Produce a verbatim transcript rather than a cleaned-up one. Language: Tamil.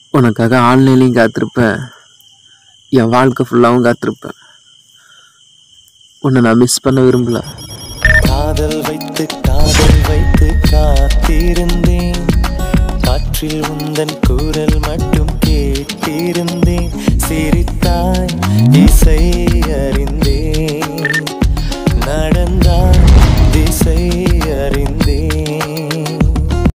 உனக்காக ஆன்லைன்லையும் காத்திருப்பேன், என் வாழ்க்கை ஃபுல்லாகவும் காத்திருப்பேன். உன்னை நான் மிஸ் பண்ண விரும்பல. காதல் வைத்து காதல் வைத்து காத்திருந்தேன், காற்றில் உந்தன் குரல் மட்டும் கேட்டிருந்தேன். சிரித்தாய் இசை அறி